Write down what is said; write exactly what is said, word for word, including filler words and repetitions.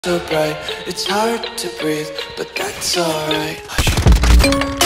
so bright, it's hard to breathe, but that's alright. Hush.